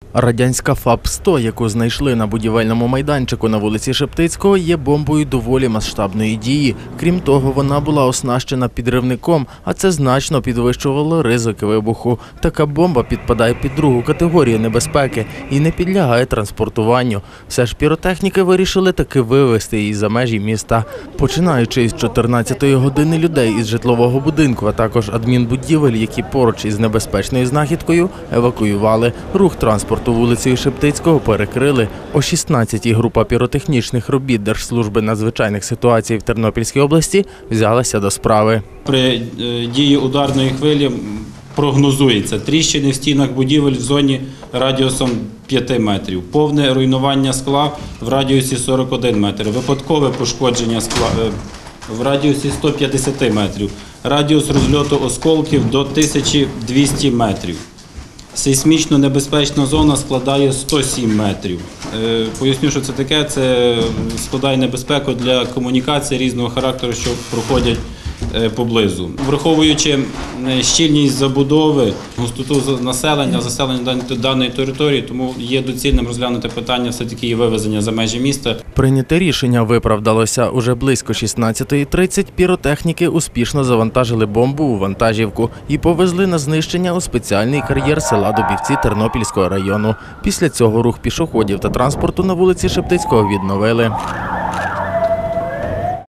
Радянська ФАП-100, яку знайшли на будівельному майданчику на вулиці Шептицького, є бомбою доволі масштабної дії. Крім того, вона була оснащена підривником, а це значно підвищувало ризики вибуху. Така бомба підпадає під другу категорію небезпеки і не підлягає транспортуванню. Все ж піротехніки вирішили таки вивезти її за межі міста. Починаючи із 14-ї години людей із житлового будинку, а також адмінбудівель, які поруч із небезпечною знахідкою, евакуювали. Рух транспорту вулицею Шептицького перекрили. О 16-й група піротехнічних робіт Держслужби надзвичайних ситуацій в Тернопільській області взялася до справи. При дії ударної хвилі прогнозується тріщини в стінах будівель в зоні радіусом 5 метрів, повне руйнування скла в радіусі 41 метр, випадкове пошкодження скла в радіусі 150 метрів, радіус розльоту осколків до 1200 метрів. Сейсмічно небезпечна зона складає 107 метрів. Поясню, що це таке. Це складає небезпеку для комунікацій різного характеру, що проходять поблизу. Враховуючи щільність забудови, густоту населення, заселення даної території, тому є доцільним розглянути питання все-таки її вивезення за межі міста. Прийняте рішення виправдалося. Уже близько 16:30 піротехніки успішно завантажили бомбу у вантажівку і повезли на знищення у спеціальний кар'єр села Дубівці Тернопільського району. Після цього рух пішоходів та транспорту на вулиці Шептицького відновили.